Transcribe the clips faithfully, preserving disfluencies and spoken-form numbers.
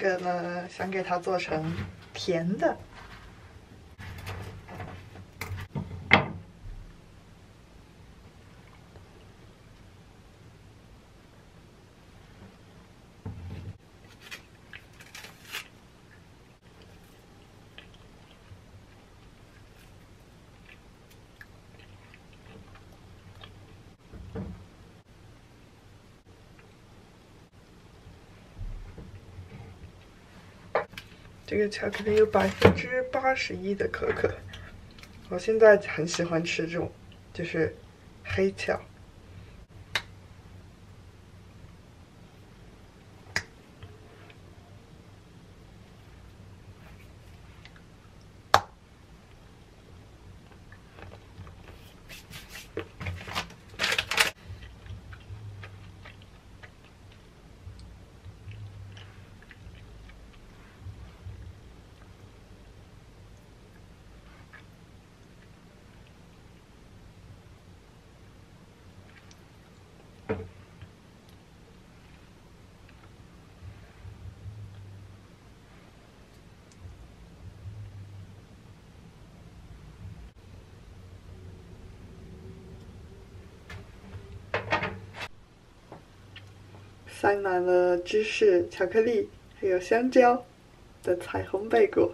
个呢，想给它做成甜的。这个巧克力有百分之八十一的可可，我现在很喜欢吃这种，就是黑巧。塞满了芝士、巧克力还有香蕉的彩虹贝果。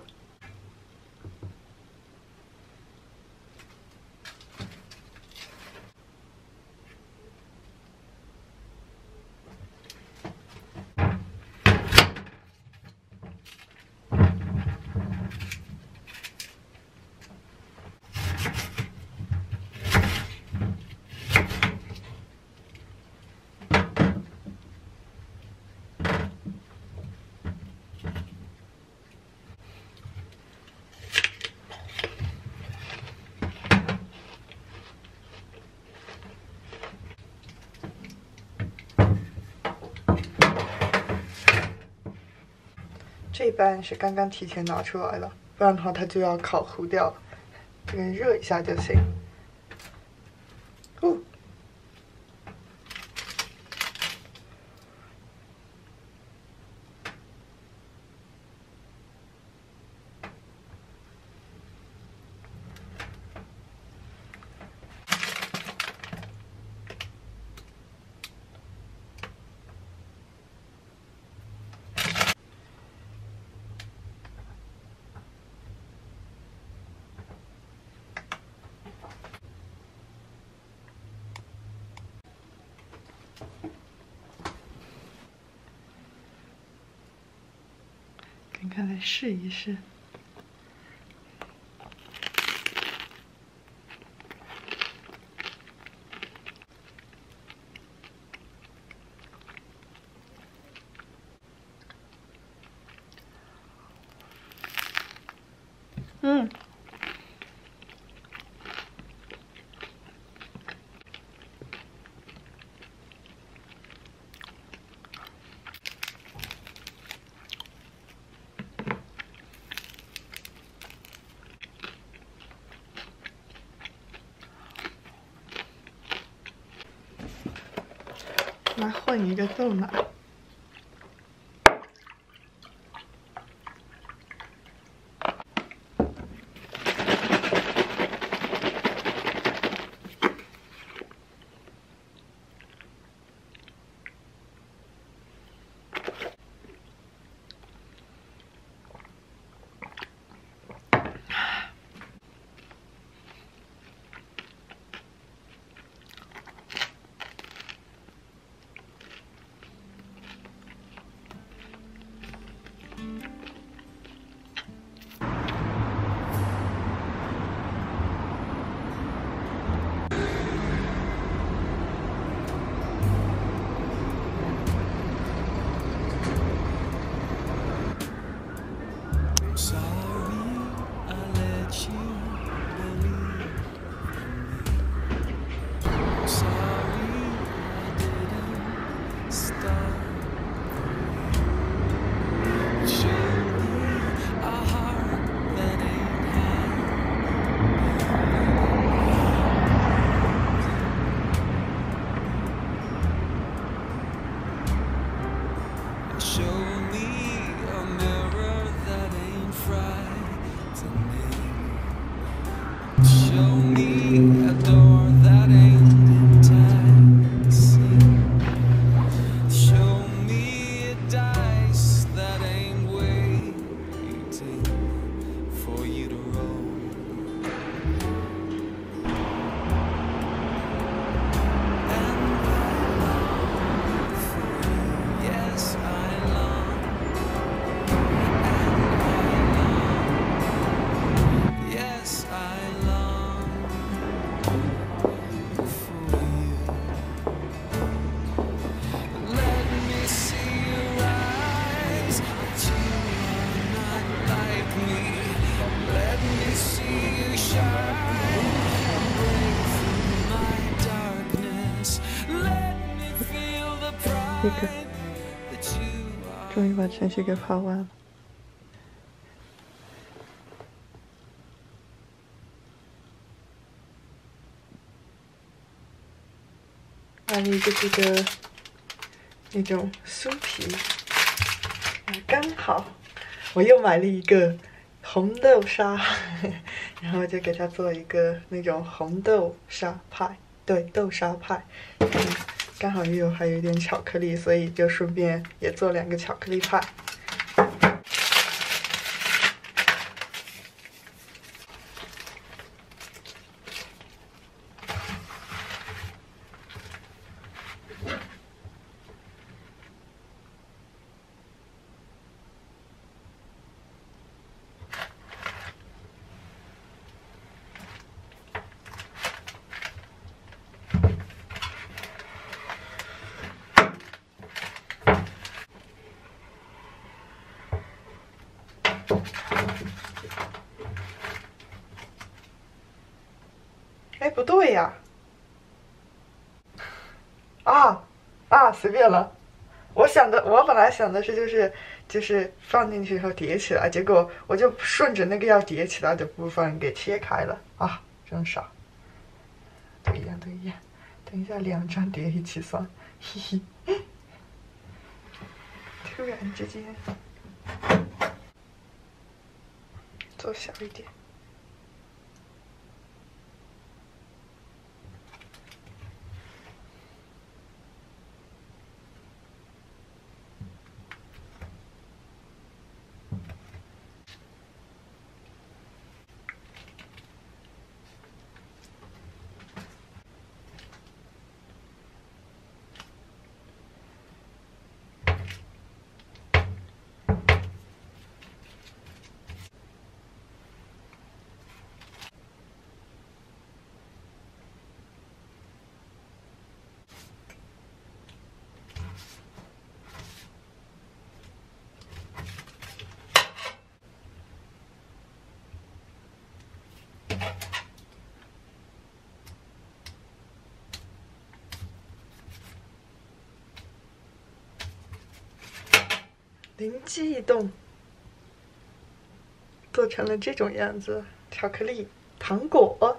这半是刚刚提前拿出来了，不然的话它就要烤糊掉了。这个热一下就行。哦，看看来试一试。嗯。来换一个豆奶。 Show me a door that ain't enticing. Show me a dice that ain't waiting for you to roll. And I long for you. Yes, I long. Yes, I long for you. Let me see your eyes, but you are not like me. Let me see you shine, break through my darkness. Let me feel the pride that you are. 终于把程序给跑完了。买了一个这个那种酥皮，刚好我又买了一个红豆沙，然后就给它做一个那种红豆沙派，对，豆沙派，嗯，刚好又有还有一点巧克力，所以就顺便也做两个巧克力派。哎，不对呀！啊啊，随便了。我想的，我本来想的是就是就是放进去以后叠起来，结果我就顺着那个要叠起来的部分给切开了啊，真傻。都一样，都一样。等一下，两张叠一起算，嘿嘿。突然之间，做小一点。灵机一动，做成了这种样子，巧克力糖果。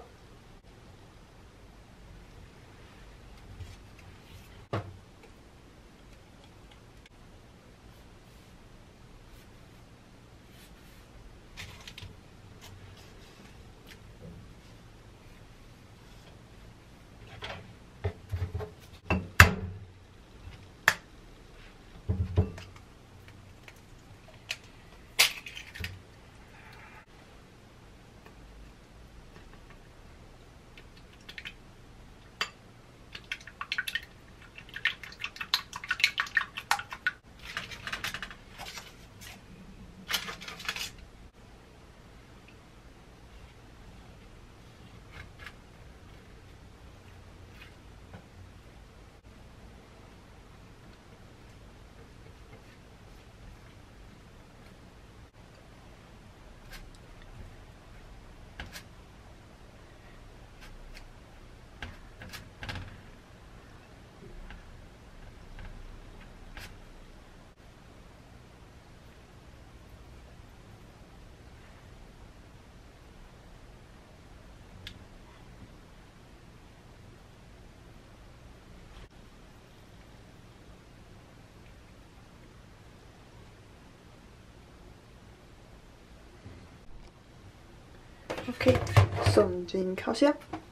OK， 送进烤箱。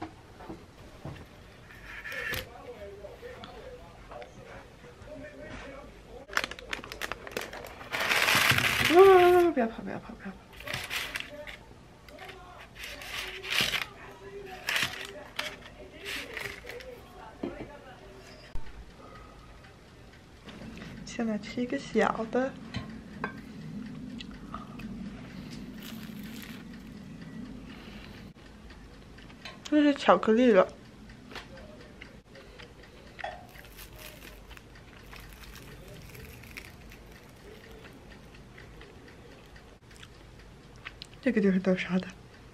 啊！不要跑！不要跑！不要跑！现在吃一个小的。 这是巧克力了，这个就是豆沙的。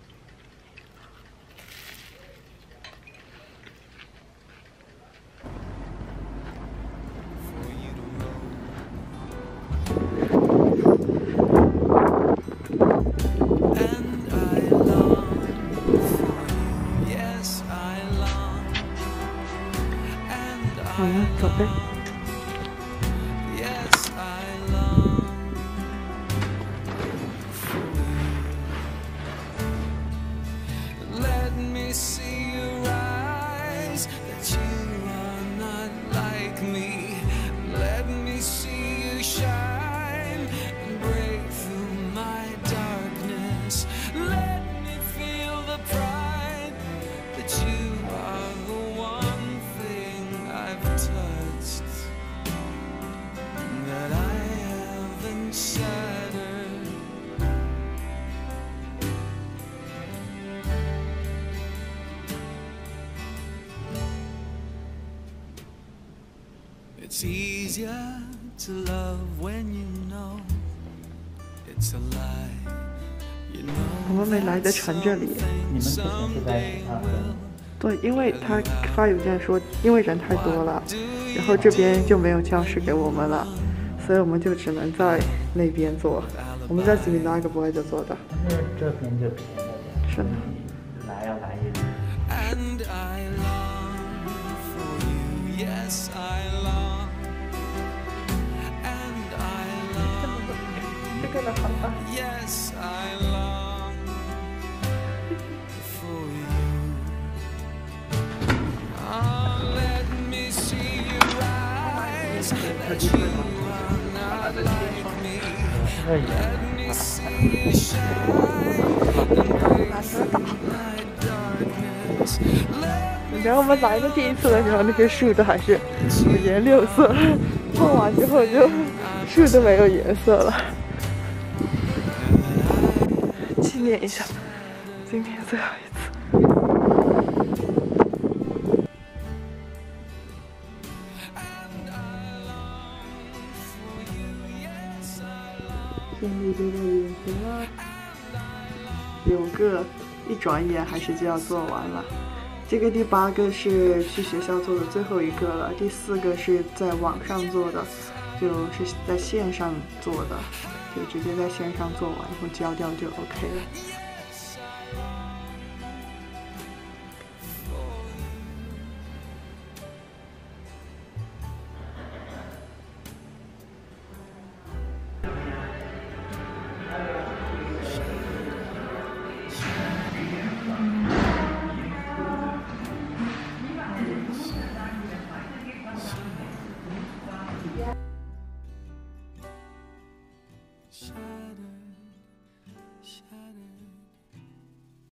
好了，宝贝。 It's easier to love when you know it's a lie. You know 我们没来得成这里。 你们之前是在谁那分？ 对，因为他发邮件说，因为人太多了，然后这边就没有教室给我们了，所以我们就只能在那边做。我们在这里拿一个不会就做的。 但是这边就便宜了。 是的。 来要来一点。 And I long for you, yes I long. And I long, 这个的好吧。 yes I long for you. Oh, let me see your eyes that you are not like me. Let me see you shine and break through my darkness. Let 你知道我们来的第一次的时候，那些树都还是五颜六色，做完之后就树都没有颜色了。纪念一下，今天最后一次。顺利就到眼前了，九个，一转眼还是就要做完了。这个第八个是去学校做的最后一个了，第四个是在网上做的，就是在线上做的，就直接在线上做完以后交掉就 OK 了。